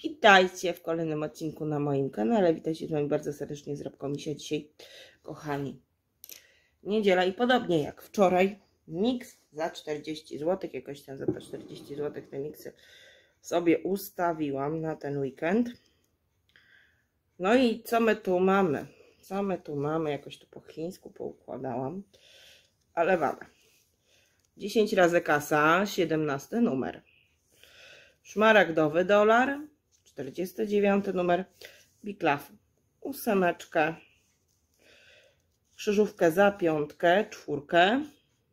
Witajcie w kolejnym odcinku na moim kanale. Witajcie z wami bardzo serdecznie z Rabkomisia. Dzisiaj, kochani, niedziela i podobnie jak wczoraj, miks za 40 zł. Jakoś tam za te 40 zł te miksy sobie ustawiłam na ten weekend. No i co my tu mamy? Jakoś tu po chińsku poukładałam, ale mamy 10 razy kasa, 17 numer. Szmaragdowy dolar, 49 numer. Biklaf, 8, krzyżówkę za 5, 4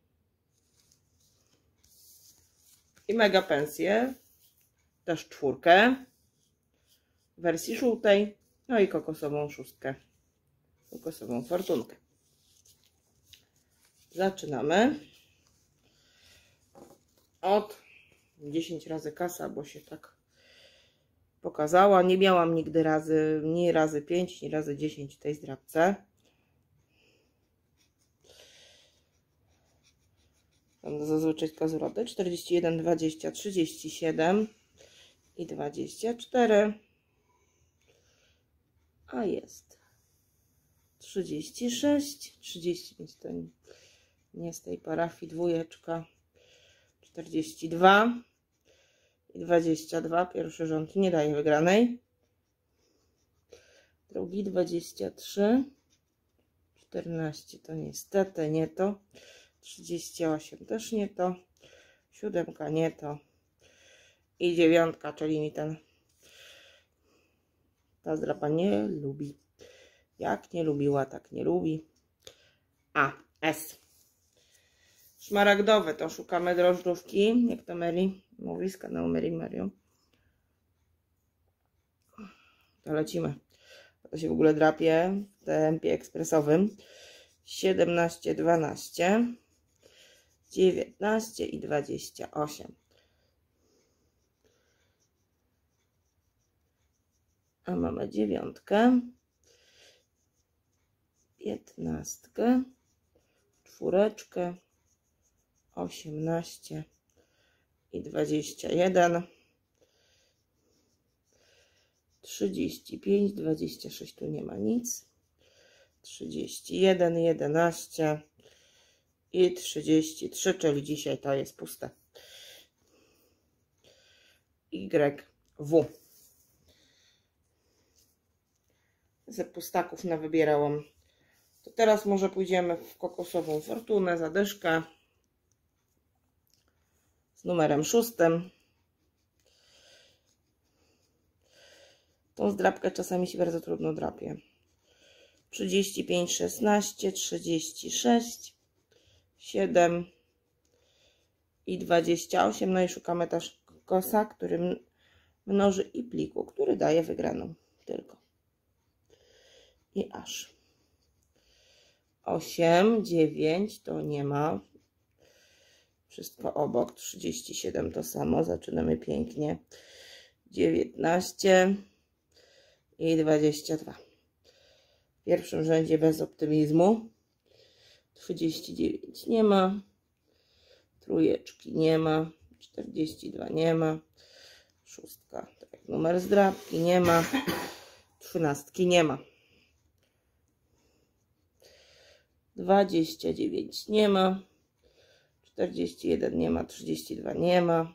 i mega pensję, też 4 w wersji żółtej, no i kokosową 6, kokosową fortunkę. Zaczynamy od 10 razy kasa, bo się tak pokazała. Nie miałam nigdy ni razy 5, ni razy 10 w tej zdrabce. Będę zazwyczaj z zwroty 41, 20, 37 i 24. A jest 36, 35 to nie z tej parafii, dwójeczka, 42 i 22. Pierwszy rząd nie daje wygranej. Drugi 23, 14 to niestety nie to, 38 też nie to, 7 nie to i 9, czyli mi ta zdrapa nie lubi. Jak nie lubiła, tak nie lubi. A, S. Szmaragdowe to szukamy drożdżówki, jak to Mary mówi z kanału Mary Mario. To lecimy. To się w ogóle drapie w tempie ekspresowym. 17, 12, 19 i 28. A mamy 9, 15, 4, 18 i 21, 35, 26 tu nie ma nic, 31, 11 i 33, czyli dzisiaj to jest puste. YW. Ze pustaków nawybierałam. To teraz może pójdziemy w kokosową fortunę, zadyszkę z numerem 6. Tą zdrabkę czasami się bardzo trudno drapie. 35, 16, 36, 7 i 28. No i szukamy też kosa, który mnoży i pliku, który daje wygraną tylko. I aż 8, 9 to nie ma. Wszystko obok. 37 to samo. Zaczynamy pięknie. 19 i 22. W pierwszym rzędzie bez optymizmu. 39 nie ma. Trójeczki nie ma. 42 nie ma. 6, tak jak numer zdrabki, nie ma. 13 nie ma. 29 nie ma. 41 nie ma. 32 nie ma.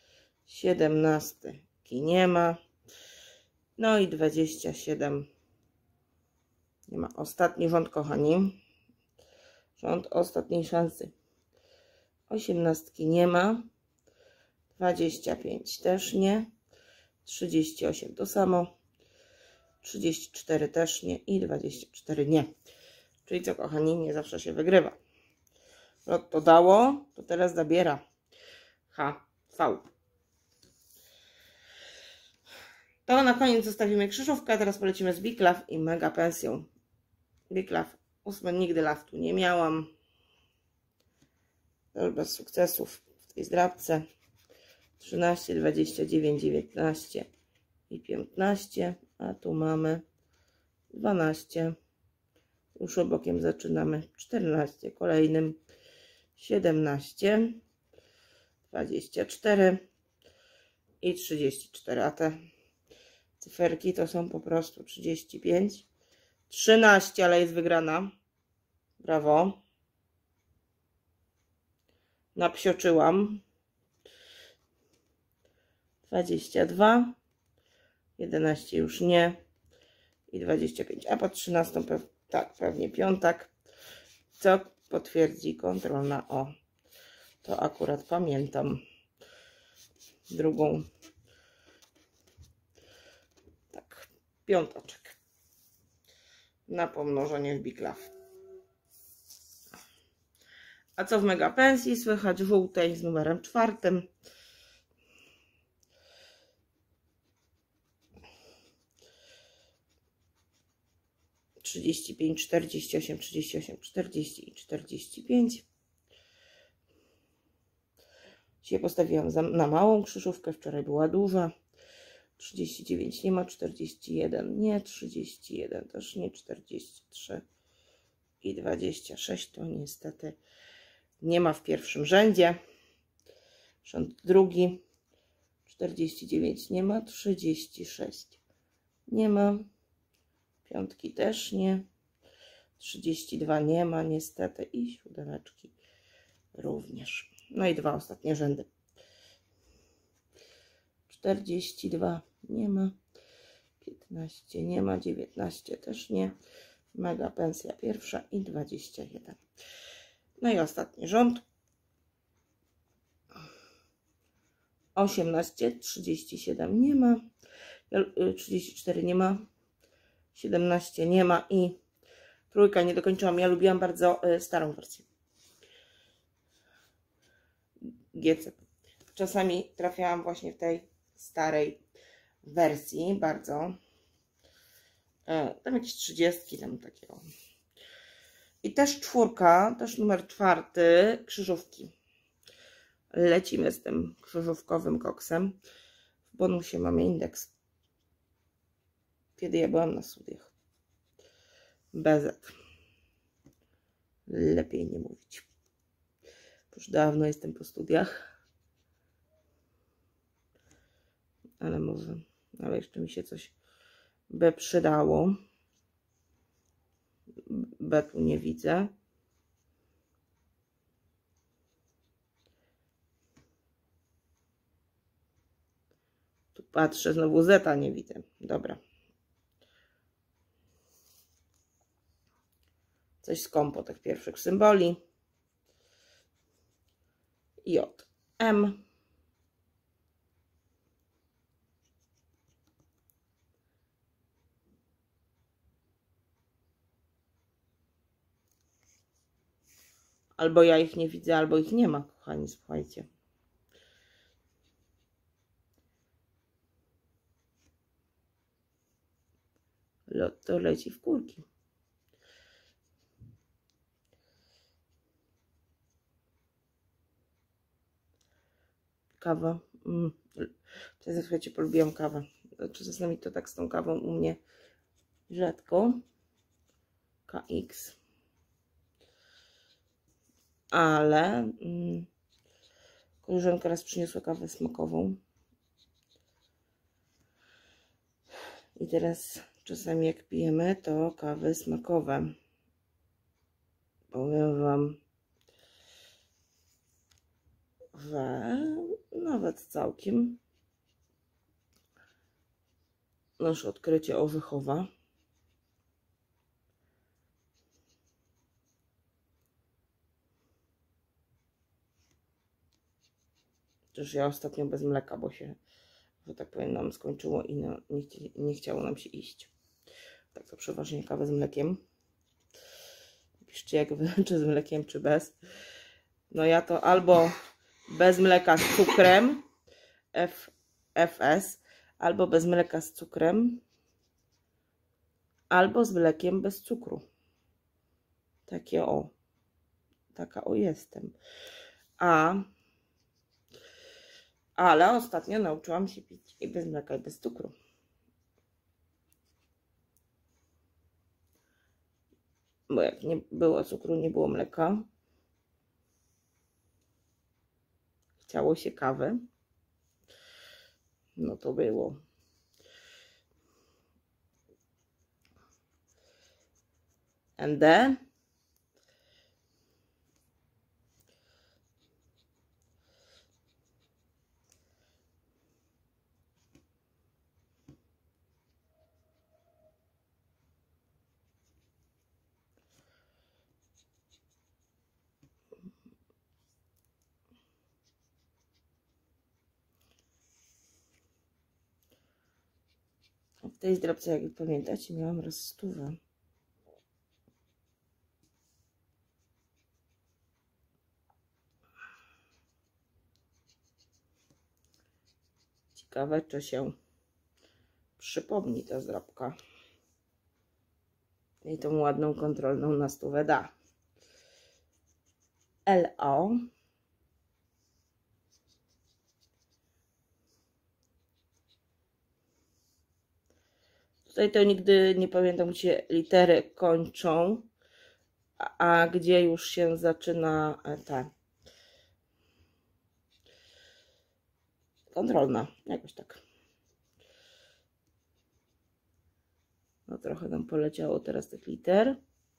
17 nie ma. No i 27 nie ma. Ostatni rząd, kochani. Rząd ostatniej szansy. 18 nie ma. 25 też nie. 38 to samo. 34 też nie. I 24 nie. Czyli co, kochani, nie zawsze się wygrywa. To dało, to teraz zabiera. HV. To na koniec zostawimy krzyżówkę, teraz polecimy z Biklaf i mega pensją. Biklaf 8, nigdy laftu nie miałam. Już bez sukcesów w tej zdrabce. 13, 29, 19 i 15, a tu mamy 12. Już obokiem zaczynamy 14, kolejnym 17, 24 i 34, a te Cyferki to są po prostu 35. 13, ale jest wygrana. Brawo. Napsioczyłam. 22. 11 już nie. I 25. A po 13 tak, pewnie piątak. Co potwierdzi kontrolna. O, to akurat pamiętam. Drugą. Tak, piątaczek. Na pomnożenie w Big Love. A co w Mega Pensji? Słychać żółtej z numerem 4. Trzydzieści pięć, 48, 38, 40 i 45. Dzisiaj postawiłam na małą krzyżówkę, wczoraj była duża. 39 nie ma, 41 nie, 31 też nie, 43 i 26 to niestety nie ma w pierwszym rzędzie. Rząd drugi. 49 nie ma, 36 nie ma, piątki też nie, 32 nie ma niestety i siódemeczki również. No i dwa ostatnie rzędy. 42 nie ma, 15 nie ma, 19 też nie, Mega Pensja pierwsza i 21. No i ostatni rząd. 18, 37 nie ma, 34 nie ma, 17 nie ma i trójka nie dokończyłam. Ja lubiłam bardzo starą wersję GC. Czasami trafiałam właśnie w tej starej wersji bardzo. Tam jakieś 30 tam takiego. I też czwórka, też numer 4, krzyżówki. Lecimy z tym krzyżówkowym koksem. W bonusie mamy indeks. Kiedy ja byłam na studiach. BZ. Lepiej nie mówić. Już dawno jestem po studiach. Ale może, ale jeszcze mi się coś by przydało. B tu nie widzę. Tu patrzę, znowu zeta nie widzę. Dobra. Coś z kompo tych pierwszych symboli. J, M. Albo ja ich nie widzę, albo ich nie ma, kochani, słuchajcie. Lotto leci w kurki. Kawa. Teraz, słuchajcie, polubiłam kawę. Czasami to tak z tą kawą u mnie rzadko. KX. Ale koleżanka raz przyniosła kawę smakową. I teraz czasami jak pijemy, to kawy smakowe. Powiem wam, że nawet całkiem nasze odkrycie orzechowa. Chociaż ja ostatnio bez mleka, bo się, że tak powiem, nam skończyło i nie chciało nam się iść. Tak to przeważnie kawę z mlekiem. Piszcie jak wy, czy z mlekiem, czy bez. No ja to albo bez mleka z cukrem, FS, albo bez mleka z cukrem, albo z mlekiem bez cukru. Takie o. Taka o jestem. Ale ostatnio nauczyłam się pić i bez mleka, i bez cukru. Bo jak nie było cukru, nie było mleka. Chciało się kawy. No to było. ND. W tej zdrabce, jak pamiętacie, miałam raz 100. Ciekawe, czy się przypomni ta zdrabka. I tą ładną kontrolną na 100 da. LO. Tutaj to nigdy nie pamiętam, gdzie litery kończą, a gdzie już się zaczyna ta kontrolna, jakoś tak. No trochę nam poleciało teraz tych liter.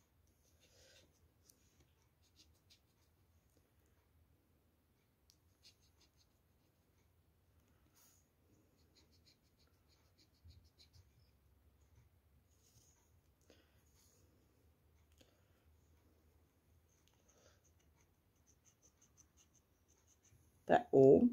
PU.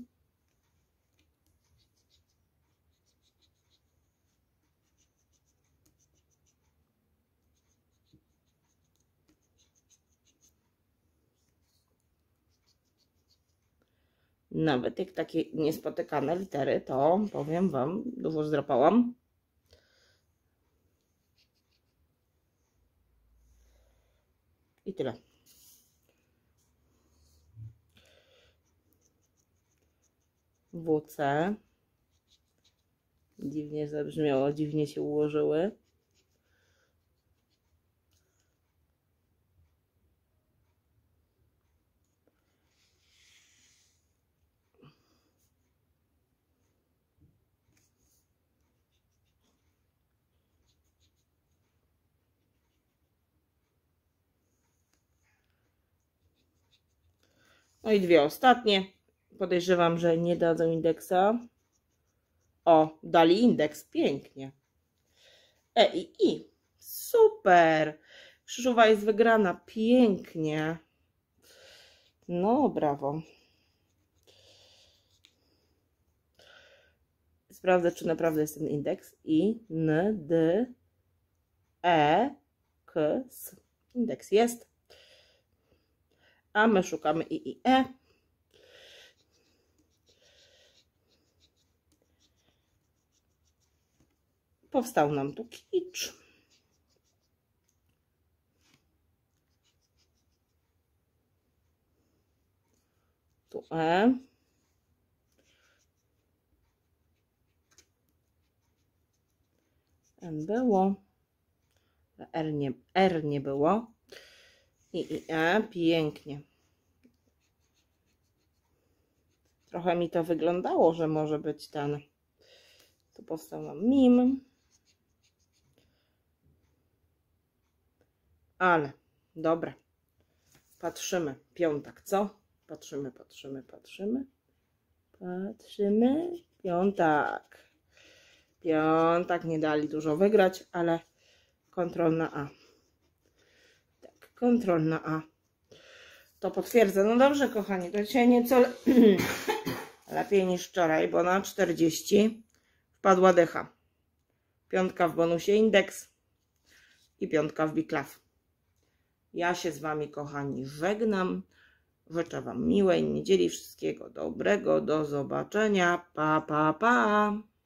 Nawet jak takie niespotykane litery, to powiem Wam, dużo zdrapałam. I tyle. WC. Dziwnie zabrzmiało, dziwnie się ułożyły. No i dwie ostatnie. Podejrzewam, że nie dadzą indeksa. O, dali indeks. Pięknie. E i I. Super. Krzyżowa jest wygrana. Pięknie. No, brawo. Sprawdzę, czy naprawdę jest ten indeks. I, N, D, E, K, S. Indeks jest. A my szukamy I, E. Powstał nam tu kicz. Tu E. N było. R nie było. I E. Pięknie. Trochę mi to wyglądało, że może być ten. Tu powstał nam mim. Ale dobra. Patrzymy. Piątak, co? Patrzymy. Piątak. Piątak, nie dali dużo wygrać, ale kontrolna A. Tak, kontrolna A. To potwierdzę. No dobrze, kochani, to dzisiaj nieco lepiej niż wczoraj, bo na 40 wpadła dycha. Piątka w bonusie indeks i piątka w Biklaw. Ja się z Wami, kochani, żegnam. Życzę Wam miłej niedzieli, wszystkiego dobrego. Do zobaczenia. Pa, pa, pa.